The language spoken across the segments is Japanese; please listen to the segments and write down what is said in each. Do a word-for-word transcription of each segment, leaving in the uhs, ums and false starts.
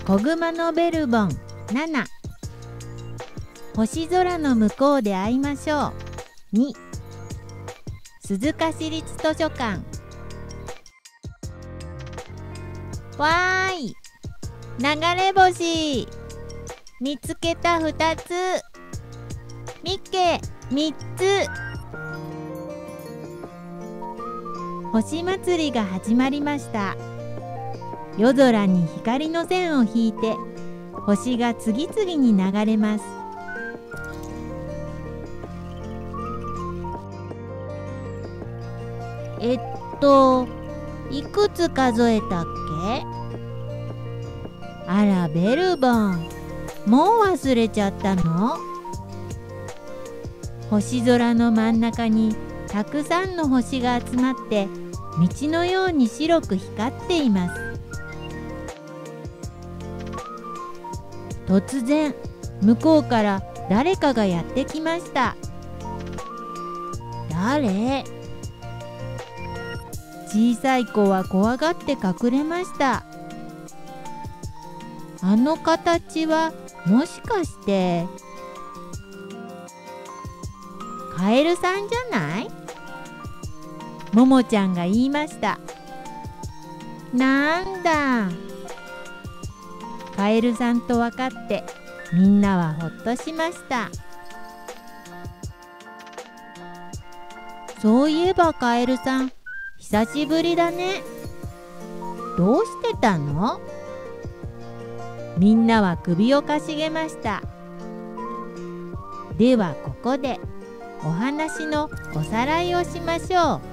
子熊のベルボンなな、星空の向こうで会いましょうに、鈴鹿市立図書館。わーい、流れ星見つけたふたつ、みっけみっつ。星祭りが始まりました。夜空に光の線を引いて星が次々に流れます。えっといくつ数えたっけ？あらベルボン、もう忘れちゃったの？星空の真ん中にたくさんの星が集まって道のように白く光っています。突然向こうから誰かがやってきました。誰？小さい子は怖がって隠れました。あの形はもしかしてカエルさんじゃない？ももちゃんが言いました。なんだ、カエルさんと分かってみんなはほっとしました。そういえばカエルさん、久しぶりだね。どうしてたの？みんなは首をかしげました。ではここでお話のおさらいをしましょう。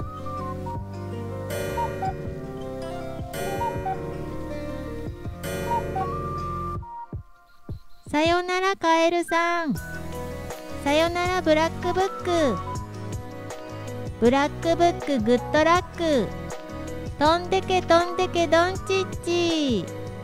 さよならカエルさん。さよならブラックブック。ブラックブックグッドラック。飛んでけ飛んでけドンチッチ。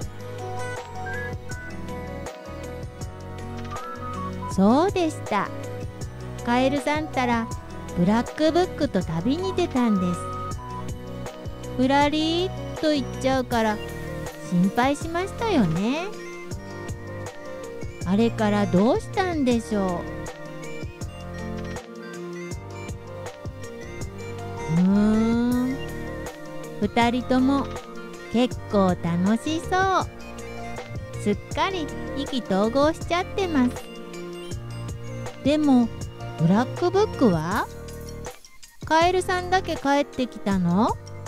そうでした。カエルさんたらブラックブックと旅に出たんです。ふらりーっと行っちゃうから心配しましたよね。あれからどうしたんでしょう。うーん、二人とも結構楽しそう。すっかり意気投合しちゃってます。でもブラックブックは？カエルさんだけ帰ってきたの？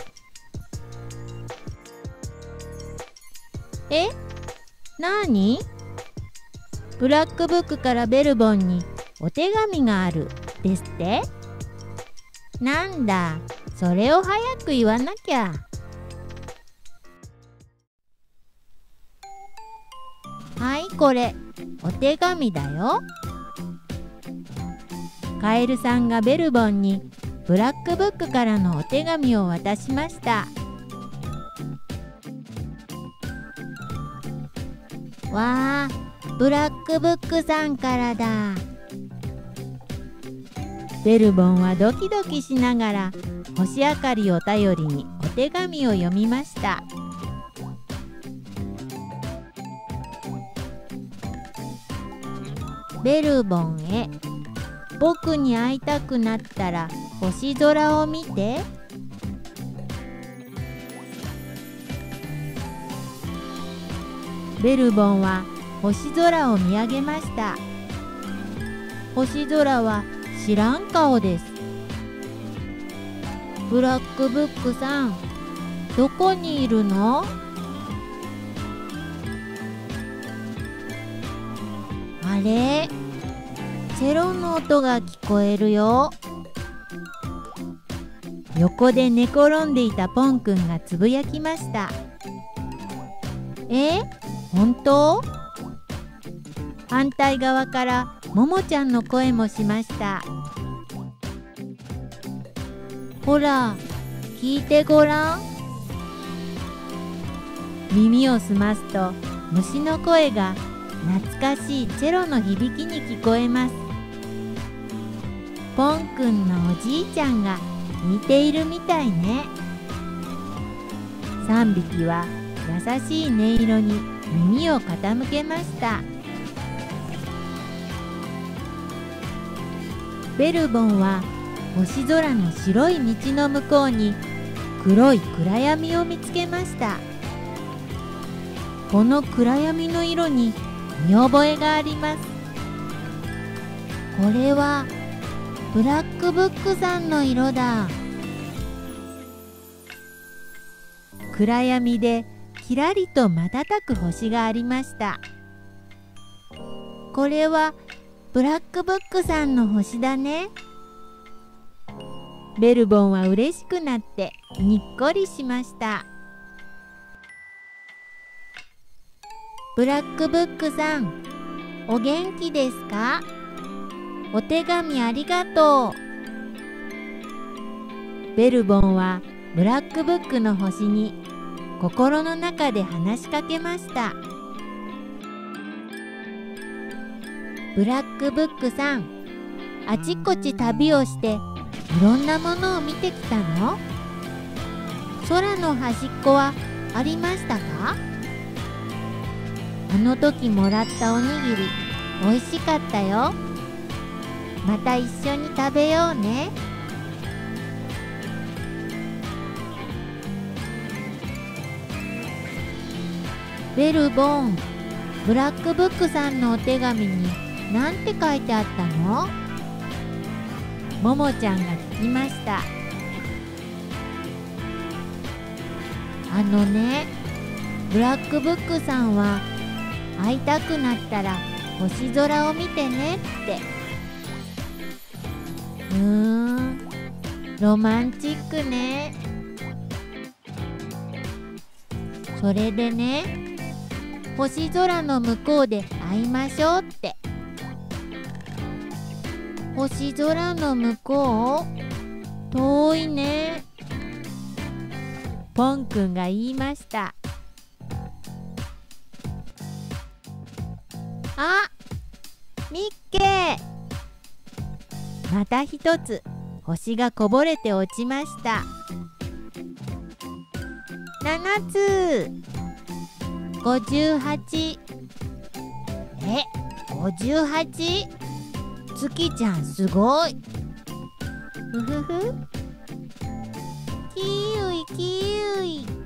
え？なーに？ブラックブックからベルボンにお手紙があるですって？なんだ、それを早く言わなきゃ。はい、これお手紙だよ。カエルさんがベルボンにブラックブックからのお手紙を渡しました。わあ、ブラックブックさんからだ。ベルボンはドキドキしながら星明かりを頼りにお手紙を読みました。ベルボンへ、僕に会いたくなったら星空を見て。ベルボンは星空を見上げました。星空は知らん顔です。ブラックブックさん、どこにいるの？あれ？チェロの音が聞こえるよ。横で寝転んでいたポンくんがつぶやきました。え？本当？反対側からももちゃんの声もしました。ほら、聞いてごらん。耳を澄ますと虫の声が懐かしいチェロの響きに聞こえます。ポンくんのおじいちゃんが似ているみたいね。さんびきは優しい音色に耳を傾けました。ベルボンは星空の白い道の向こうに黒い暗闇を見つけました。この暗闇の色に見覚えがあります。これはブラックブックさんの色だ。暗闇できらりと瞬く星がありました。これはブラックブックさんの星だね。ベルボンは嬉しくなってにっこりしました。ブラックブックさん、お元気ですか？お手紙ありがとう。ベルボンはブラックブックの星に心の中で話しかけました。ブラックブックさん、あちこち旅をしていろんなものを見てきたの？空の端っこはありましたか？あの時もらったおにぎりおいしかったよ。また一緒に食べようね。ベルボン、ブラックブックさんのお手紙に何て書いてあったの？ももちゃんが聞きました。あのね、ブラックブックさんは会いたくなったら星空を見てねって。うーん、ロマンチックね。それでね、星空の向こうで会いましょうって。星空の向こう？遠いね。ポンくんが言いました。あ、ミッケー。また一つ星がこぼれて落ちました。ななつ、ごじゅうはち。え、ごじゅうはち？月ちゃんすごい。ふふふ。キウイキウイ。